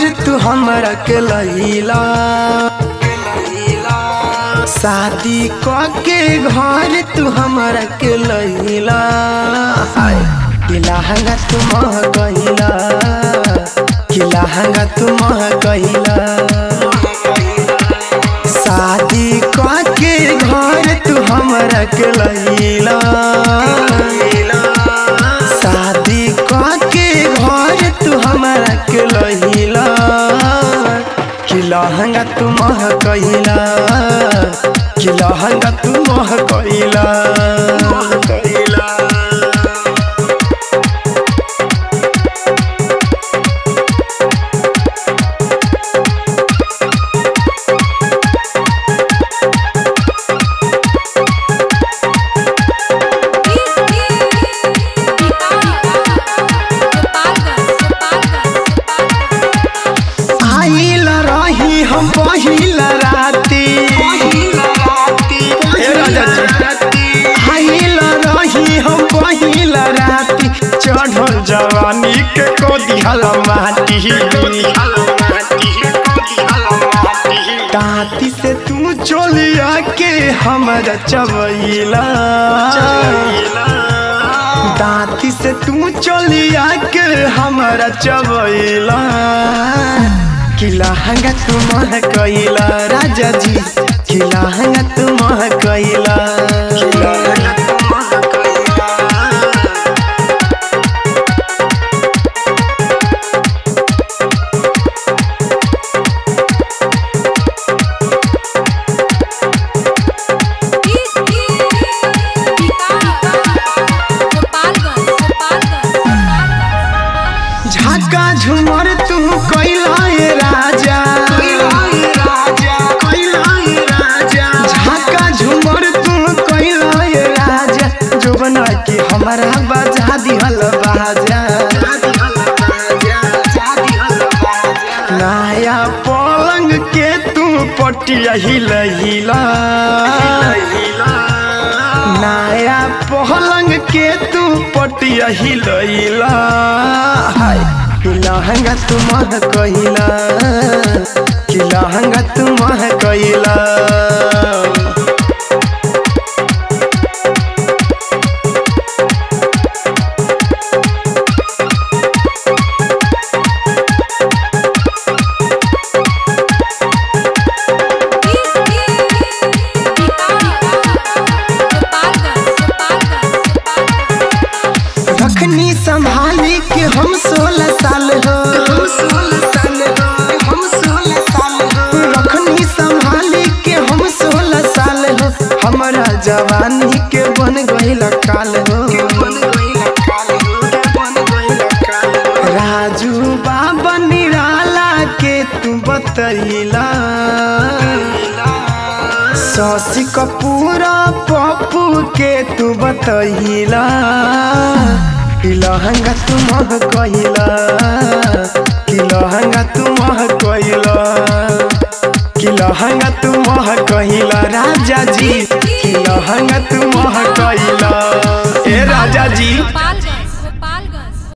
तू हमरा के लैला, शादी के घर तू हमरा के लैला, लहंगा तू मह कहिला, लहंगा तू मह कहिला, शादी के घर तू हमरा के लैला, शादी के घर तू हमरा के लैला, लहंगा तू मह कहिला, लहंगा तू मह कहिला। हम पहिला राती आइला रही, हम पहिला राती चढ़ल जवानी के को दिहला माटी, ताती से तू चलिया के हमरा चबैला, दाती से तू चलिया के हमरा चबैला, लहंगा तू मह कहिला राजा जी, लहंगा तू मह कहिला। झाका झुमर तू कइला राजा, झाका झुमर तू कइला राजा, जो बना के हमारा बजा दिहल बाजा, नया पलंग के तू पटिया हिला, नया पलंग के तू पटिया हिला, लहंगा तू मह कहिला, लहंगा तू मह कहिला। रखनी संभाली के हम 16 साल हो, रखनी संभाली के हम 16 साल हो, हमारा जवानी के बन गइल काल हो, राजू बाबा निराला के तू बतैला, शशि कपूर पप्पू के तू बतैला, लहंगा तू मह कहिला, लहंगा तू मह कहिला, लहंगा तू मह कहिला राजा जी, लहंगा तू मह कहिला ए राजा जी।